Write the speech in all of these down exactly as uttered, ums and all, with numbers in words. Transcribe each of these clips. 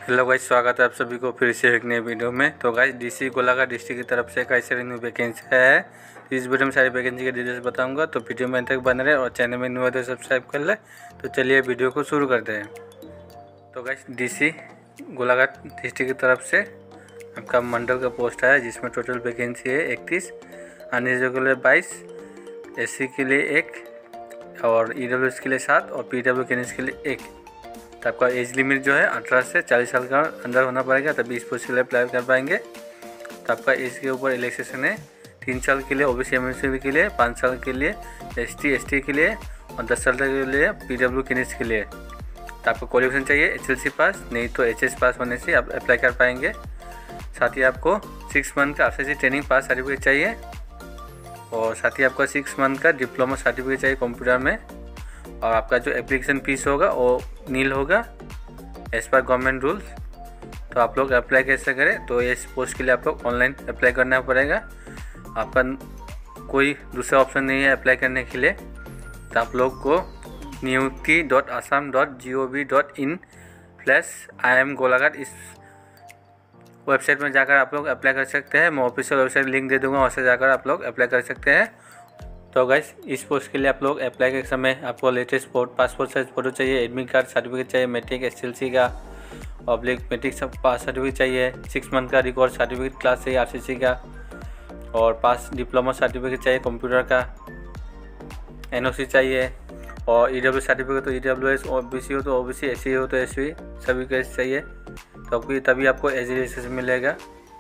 Hello guys, स्वागत है आप सभी को फिर से एक नए वीडियो में। तो गाइस, डीसी गोलाघाट डिस्ट्रिक्ट की तरफ से कैसे न्यू वैकेंसी है, तो इस वीडियो में सारी वैकेंसी के डिटेल्स बताऊंगा। तो वीडियो में तक बन रहे और चैनल में न्यू है तो सब्सक्राइब कर ले। तो चलिए वीडियो को शुरू करते हैं। तो गाइस, डीसी गोलाघाट डिस्ट्रिक्ट की तरफ से आपका मंडल का पोस्ट है, जिसमें टोटल वैकेंसी है इकतीस, अनरिजर्व के लिए बाईस, एस सी के लिए एक और ई डब्ल्यू एस के लिए सात और पी डब्ल्यू कैंडिडेट्स के लिए एक। तो आपका एज लिमिट जो है अठारह से चालीस साल का अंदर होना पड़ेगा, तभी इस पोस्ट के लिए अप्लाई कर पाएंगे। तो आपका एज के ऊपर रिलैक्सेशन है, तीन साल के लिए ओबीसी एमएससी के लिए, पाँच साल के लिए एसटी एसटी के लिए और दस साल के लिए पीडब्ल्यू कैंडिडेट्स के लिए। तो आपको क्वालिफिकेशन चाहिए एचएलसी पास, नहीं तो एचएस पास होने से आप अप्लाई कर पाएंगे। साथ ही आपको सिक्स मंथ का आरसीसी ट्रेनिंग पास सर्टिफिकेट चाहिए और साथ ही आपका सिक्स मंथ का डिप्लोमा सर्टिफिकेट चाहिए कंप्यूटर में। और आपका जो एप्लीकेशन फीस होगा वो नील होगा एज पर गवर्नमेंट रूल्स। तो आप लोग अप्लाई कैसे करें, तो इस पोस्ट के लिए आप लोग ऑनलाइन अप्लाई करना पड़ेगा। आपका कोई दूसरा ऑप्शन नहीं है अप्लाई करने के लिए। तो आप लोग को नियुक्ति dot Assam dot G O V dot in plus I M Golaghat इस वेबसाइट में जाकर आप लोग अप्लाई कर सकते हैं। मैं ऑफिशियल वेबसाइट लिंक दे दूँगा, वहाँ से जाकर आप लोग अप्लाई कर सकते हैं। तो गाइस, इस पोस्ट के लिए आप लोग अप्लाई के समय आपको लेटेस्ट पासपोर्ट साइज फ़ोटो चाहिए, एडमिट कार्ड सर्टिफिकेट चाहिए, मैट्रिक एसएलसी का पब्लिक मैट्रिक सब पास सर्टिफिकेट चाहिए, सिक्स मंथ का रिकॉर्ड सर्टिफिकेट क्लास चाहिए आरसीसी का और पास डिप्लोमा सर्टिफिकेट चाहिए कंप्यूटर का, एनओसी चाहिए और ईडब्ल्यू सर्टिफिकेट तो ईडब्ल्यूएस, ओबीसी हो तो ओबीसी, एससी हो तो एससी, सभी का चाहिए। तो आपको तभी आपको एज रजिस्ट्रेशन मिलेगा।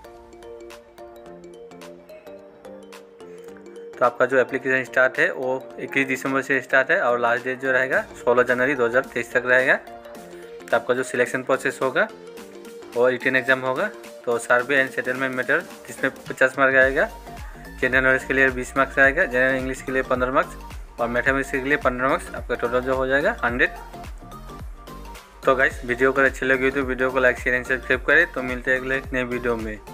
तो आपका जो एप्लीकेशन स्टार्ट है वो इक्कीस दिसंबर से स्टार्ट है और लास्ट डेट जो रहेगा सोलह जनवरी दो हज़ार तेईस तक रहेगा। तो आपका जो सिलेक्शन प्रोसेस होगा वो रिटन एग्जाम होगा। तो सर्वे एंड सेटलमेंट मेथड, जिसमें पचास मार्क आएगा, जनरल नॉलेज के लिए बीस मार्क्स आएगा, जनरल इंग्लिश के लिए पंद्रह मार्क्स और मैथमेटिक्स के लिए पंद्रह मार्क्स। आपका टोटल जो हो जाएगा हंड्रेड। तो गाइस, वीडियो अगर अच्छी लगी तो वीडियो को लाइक शेयर एंड सब्सक्राइब करें। तो मिलते हैं अगले नए वीडियो में।